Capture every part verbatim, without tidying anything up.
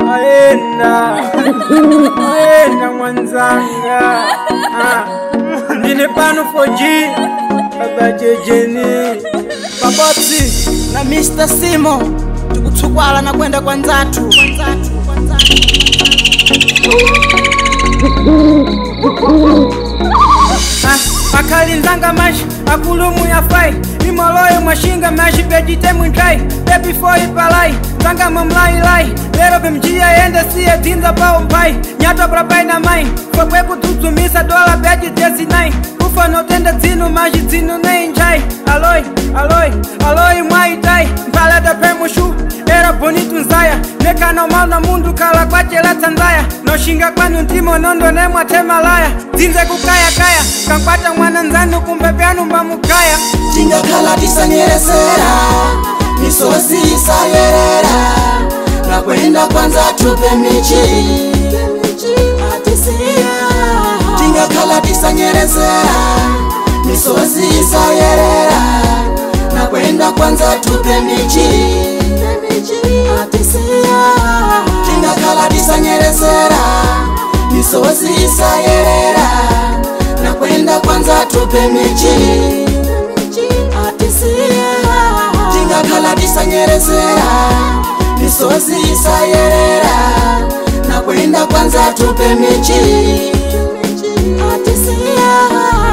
aenda aenda mwanzanga ndine pano four G abajejeni Babotsi na Mister Simo tukutshukwala na kwenda kwa nzatu akali nzanga mashi akulumu ya fai imoloye mwashinga mashi bejite mwintai baby for ipalai nzanga mamlai lai lero bimjia yende siye tinza bao mpai nyato prapai na mai kwa kweku tutumisa dola beji jesi nai kufa notenda zinu mashi zinu nei njai aloi aloi aloi mwai tai mpala da pemushu era bonitu nzaya neka no mauna mundu kala kwa chela tanzaya no shinga kwanu ntimo nondo ne mwatema laya zinze kukaya kaya kampata mwana nzanu kumbe pyanu mbamukaya tinga kala tisanyeresera misozi isayerera na kwenda kwanza tupe michi atisia tinga kala tisanyeresera misozi isayerera na kwenda kwanza tupe michi atisia tinga kala tisanyeresera misozi isayerera na kwenda kwanza tupe michi atisia tinga kala tisanyeresera misozi isayerera na kwenda kwanza tupe michi atisia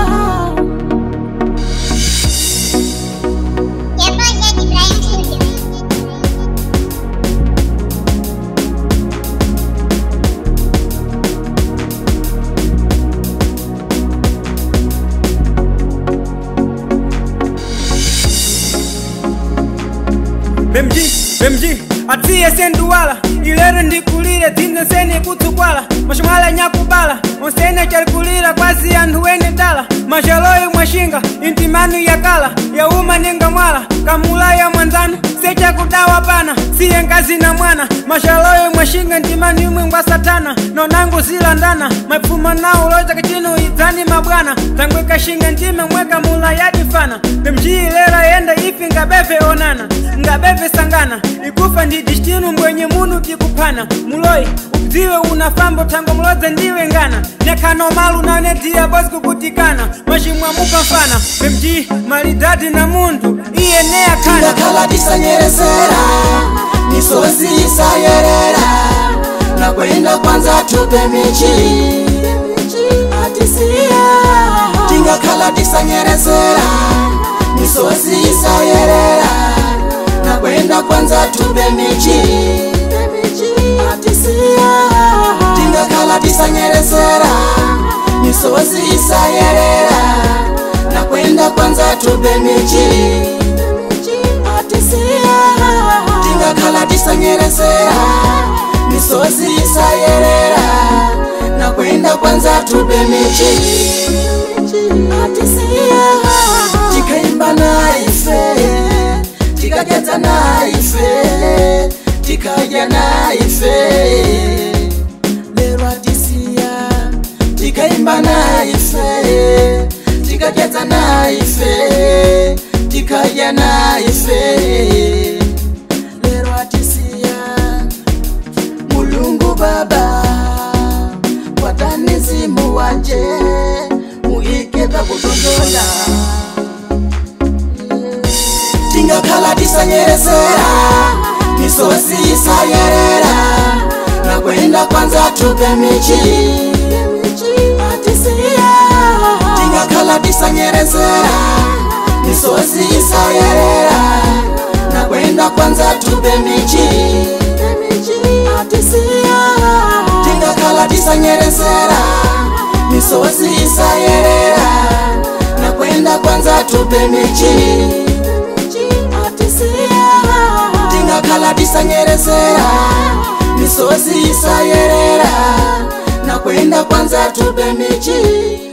Bemji, Bemji, atiye senduwala ilere ndikulire tinze seni kutukwala mashumala nyakubala onsene chalikulira kwazi anduwene dala mashaloi mwashinga intimanu yakala ya uma ninga mwala kamula ya mwanzana secha kudawa pana siye ngazi na mwana mashaloi mwashinga intimanu yumwe ngwa satana nonangu zilandana mapfuma nao loja kachinu izani mabwana tangwe kashinga ntime mweka mula yadifana Bemji ilera yenda ifi ngabeve onana ngabeve sangana ikufa ndi distinu mwenye munu kikupana muloi uziwe unafambo tango mloze ndiwe ngana nekano malu na netia bosi kukutikana mashimwa muka mfana Bemji malidadi na mundu iye nea kana tinga kala tisanyeresera misozi isayerera na kwenda kwanza tupe michi atisia tinga kala tisanyeresera misozi isayerera na kwenda kwanza tupe michi atisia tinga kala tisanyeresera misozi isayerera na kwenda kwanza tupe michi atisia tinga kala tisanyeresera misozi isayerera na kwenda kwanza tupe michi atisia tikaimba na ife tikageta na ife tikaja na ife lero atisia tikaimba na ife tikageta na ife tikaja na ife lero atisia mulungu baba watanizimu wanje muiketa kutondola tinga kala tisanyeresera misozi isayerera na kwenda kwanza tupe michi atisia tinga kala tisanyeresera misozi isayerera na kwenda kwanza tupe michi atisia tinga kala tisanyeresera misozi isayerera na kwenda kwanza tupe michi tinga kala tisanyeresera misozi isayerera na kwenda kwanza tupe michi